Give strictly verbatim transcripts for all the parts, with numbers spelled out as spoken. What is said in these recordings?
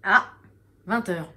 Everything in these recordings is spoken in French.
Ah, vingt heures.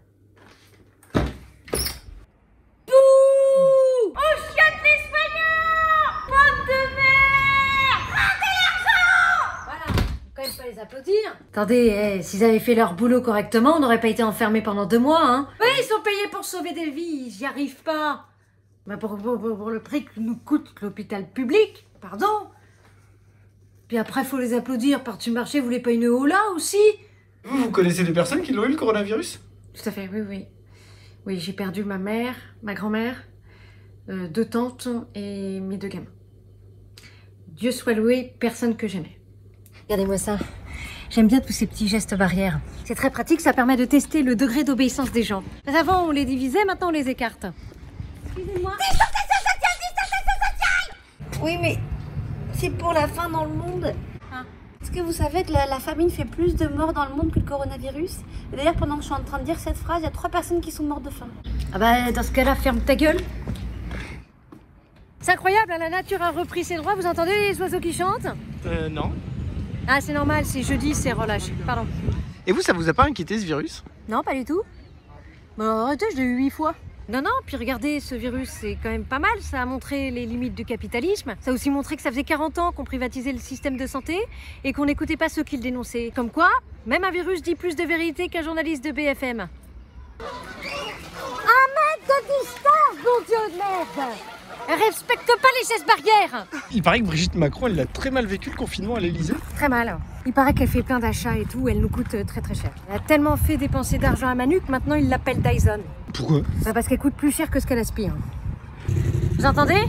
Les applaudir. Attendez, eh, s'ils avaient fait leur boulot correctement, on n'aurait pas été enfermés pendant deux mois, hein. Oui, ils sont payés pour sauver des vies, j'y arrive pas. Bah pour, pour, pour le prix que nous coûte l'hôpital public, pardon. Puis après, faut les applaudir. Par-dessus le marché, vous voulez pas une hola aussi? Vous, vous connaissez des personnes qui l'ont eu, le coronavirus? Tout à fait, oui, oui. Oui, j'ai perdu ma mère, ma grand-mère, euh, deux tantes et mes deux gamins. Dieu soit loué, personne que j'aimais. Regardez-moi ça. J'aime bien tous ces petits gestes barrières. C'est très pratique, ça permet de tester le degré d'obéissance des gens. Avant, on les divisait, maintenant on les écarte. Excusez-moi. Distanciation sociale, distanciation sociale. Oui, mais c'est pour la faim dans le monde. Ah. Est-ce que vous savez que la, la famine fait plus de morts dans le monde que le coronavirus? D'ailleurs, pendant que je suis en train de dire cette phrase, il y a trois personnes qui sont mortes de faim. Ah bah, dans ce cas-là, ferme ta gueule. C'est incroyable, hein, la nature a repris ses droits. Vous entendez les oiseaux qui chantent? Euh, non. Ah, c'est normal, c'est jeudi, c'est relâché. Pardon. Et vous, ça vous a pas inquiété ce virus? Non, pas du tout. Bon, arrêtez, je l'ai eu huit fois. Non, non, puis regardez, ce virus, c'est quand même pas mal. Ça a montré les limites du capitalisme. Ça a aussi montré que ça faisait quarante ans qu'on privatisait le système de santé et qu'on n'écoutait pas ceux qui le dénonçaient. Comme quoi, même un virus dit plus de vérité qu'un journaliste de B F M. Un mètre de distance, bon Dieu de merde! Elle respecte pas les gestes barrières. Il paraît que Brigitte Macron, elle a très mal vécu le confinement à l'Elysée. Très mal. Il paraît qu'elle fait plein d'achats et tout, elle nous coûte très très cher. Elle a tellement fait dépenser d'argent à Manu que maintenant il l'appelle Dyson. Pourquoi? Bah parce qu'elle coûte plus cher que ce qu'elle aspire. Vous entendez?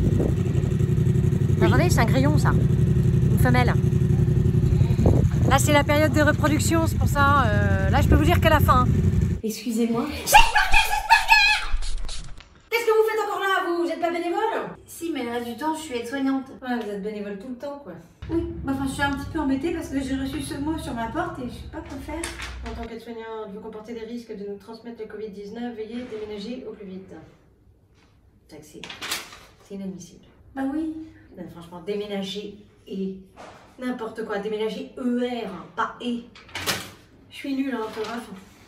Vous entendez? C'est un grillon ça. Une femelle. Là c'est la période de reproduction, c'est pour ça. Euh, là je peux vous dire qu'elle a faim. Excusez-moi. Qu'est-ce que vous faites encore là, vous? Vous êtes pas bénévole? Si, mais le reste du temps, je suis aide-soignante. Ouais, vous êtes bénévole tout le temps, quoi. Oui, bah, enfin, je suis un petit peu embêtée parce que j'ai reçu ce mot sur ma porte et je sais pas quoi faire. En tant qu'aide-soignante, vous comportez des risques de nous transmettre le Covid dix-neuf, veuillez déménager au plus vite. C'est c'est inadmissible. Bah oui. Non, franchement, déménager et n'importe quoi. Déménager E R, hein, pas E. Je suis nulle en orthographe.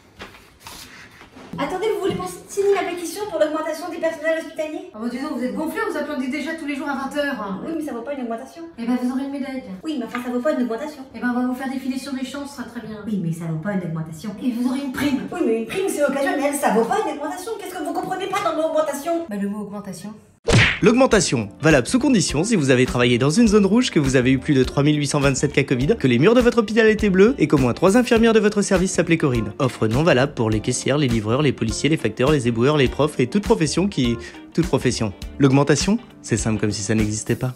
Attendez, vous voulez qu'on signe la pétition pour l'augmentation du personnel hospitalier? Oh, dis donc, vous êtes gonflés, vous applaudissez déjà tous les jours à vingt heures. Oui, mais ça vaut pas une augmentation. Eh ben, vous aurez une médaille. Oui, mais enfin, ça vaut pas une augmentation. Eh ben, on va vous faire défiler sur des champs, ce sera très bien. Oui, mais ça vaut pas une augmentation. Et vous aurez une prime. Oui, mais une prime, c'est occasionnel, ça vaut pas une augmentation. Qu'est-ce que vous comprenez pas dans l'augmentation? Bah, le mot augmentation. L'augmentation, valable sous condition si vous avez travaillé dans une zone rouge, que vous avez eu plus de trois mille huit cent vingt-sept cas Covid, que les murs de votre hôpital étaient bleus et qu'au moins trois infirmières de votre service s'appelaient Corinne. Offre non valable pour les caissières, les livreurs, les policiers, les facteurs, les éboueurs, les profs et toute profession qui... toute profession. L'augmentation, c'est simple comme si ça n'existait pas.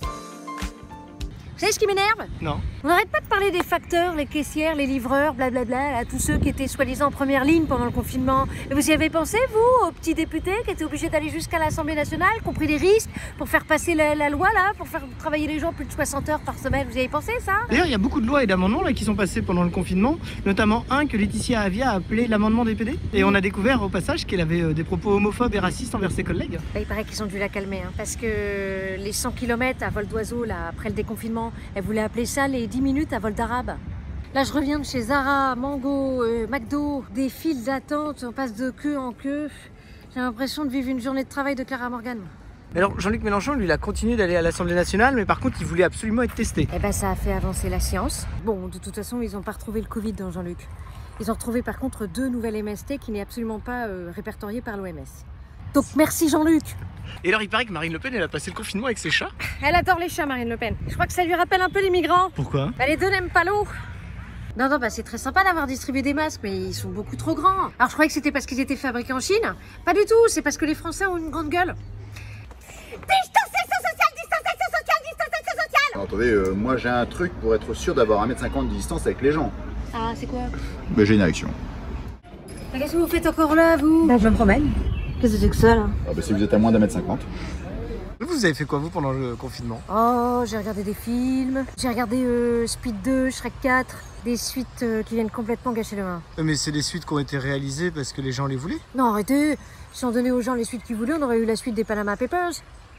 Vous savez ce qui m'énerve? Non. On n'arrête pas de parler des facteurs, les caissières, les livreurs, blablabla, là, tous ceux qui étaient soi-disant en première ligne pendant le confinement. Et vous y avez pensé, vous, aux petits députés qui étaient obligés d'aller jusqu'à l'Assemblée nationale, qui ont pris des risques pour faire passer la, la loi, là, pour faire travailler les gens plus de soixante heures par semaine? Vous y avez pensé, ça? D'ailleurs, il y a beaucoup de lois et d'amendements là qui sont passés pendant le confinement, notamment un que Laetitia Avia a appelé l'amendement des P D. Et on a découvert au passage qu'elle avait euh, des propos homophobes et racistes envers ses collègues. Bah, il paraît qu'ils ont dû la calmer, hein, parce que les cent kilomètres à vol d'oiseau, là, après le déconfinement, elle voulait appeler ça les dix minutes à vol d'arabe. Là, je reviens de chez Zara, Mango, euh, McDo, des files d'attente, on passe de queue en queue. J'ai l'impression de vivre une journée de travail de Clara Morgan. Alors, Jean-Luc Mélenchon, lui, il a continué d'aller à l'Assemblée nationale, mais par contre, il voulait absolument être testé. Eh ben, ça a fait avancer la science. Bon, de toute façon, ils n'ont pas retrouvé le Covid dans Jean-Luc. Ils ont retrouvé par contre deux nouvelles M S T qui n'est absolument pas euh, répertoriées par l'O M S. Donc, merci Jean-Luc. Et alors, il paraît que Marine Le Pen, elle a passé le confinement avec ses chats. Elle adore les chats, Marine Le Pen. Je crois que ça lui rappelle un peu les migrants. Pourquoi? Bah, les deux n'aiment pas l'eau. Non, non, bah c'est très sympa d'avoir distribué des masques, mais ils sont beaucoup trop grands. Alors je croyais que c'était parce qu'ils étaient fabriqués en Chine. Pas du tout, c'est parce que les Français ont une grande gueule. Distanciation sociale, distanciation sociale, distanciation sociale. Alors, attendez, euh, moi j'ai un truc pour être sûr d'avoir un mètre cinquante de distance avec les gens. Ah, c'est quoi? Mais j'ai une érection. Qu'est-ce que vous faites encore là, vous? Bah, je me promène. Qu'est-ce que c'est que ça, là? Ah bah si vous êtes à moins d'un mètre cinquante. Vous avez fait quoi, vous, pendant le confinement? Oh, j'ai regardé des films. J'ai regardé euh, Speed deux, Shrek quatre. Des suites euh, qui viennent complètement gâcher le vin. Mais c'est des suites qui ont été réalisées parce que les gens les voulaient. Non, arrêtez. Si on donnait aux gens les suites qu'ils voulaient, on aurait eu la suite des Panama Papers.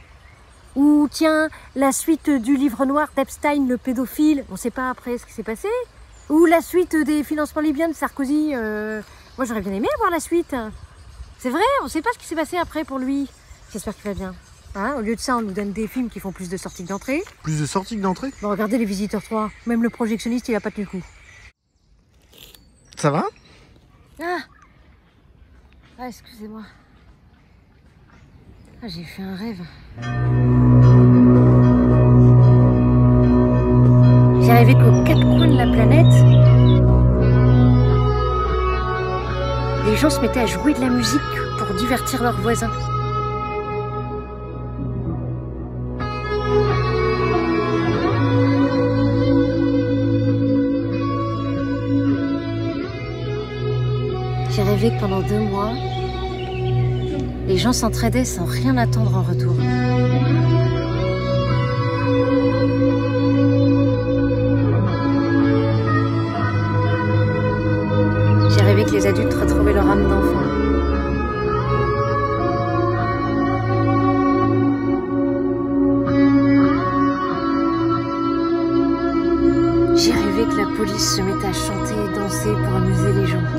Ou tiens, la suite du livre noir d'Epstein, le pédophile. On sait pas après ce qui s'est passé. Ou la suite des financements libyens de Sarkozy. Euh... Moi j'aurais bien aimé avoir la suite. C'est vrai, on sait pas ce qui s'est passé après pour lui. J'espère qu'il va bien. Hein, au lieu de ça, on nous donne des films qui font plus de sorties que d'entrée. Plus de sorties que d'entrée? Bon, regardez Les Visiteurs trois. Même le projectionniste, il a pas tenu le coup. Ça va? Ah, ah excusez-moi. Ah, j'ai fait un rêve. J'ai rêvé qu'aux quatre coins de la planète, les gens se mettaient à jouer de la musique pour divertir leurs voisins. J'ai rêvé que pendant deux mois, les gens s'entraidaient sans rien attendre en retour. J'ai rêvé que les adultes retrouvaient leur âme d'enfant. J'ai rêvé que la police se mettait à chanter et danser pour amuser les gens.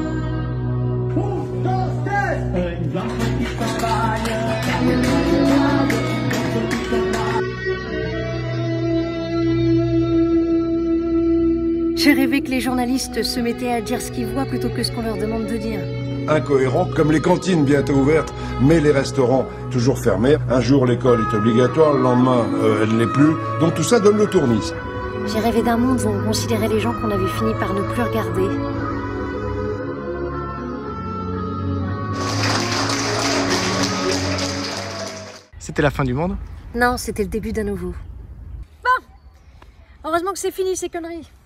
J'ai rêvé que les journalistes se mettaient à dire ce qu'ils voient plutôt que ce qu'on leur demande de dire. Incohérent, comme les cantines bientôt ouvertes, mais les restaurants toujours fermés. Un jour l'école est obligatoire, le lendemain euh, elle ne l'est plus. Donc tout ça donne le tournis. J'ai rêvé d'un monde où on considérait les gens qu'on avait fini par ne plus regarder. C'était la fin du monde? Non, c'était le début d'un nouveau. Bon, heureusement que c'est fini ces conneries.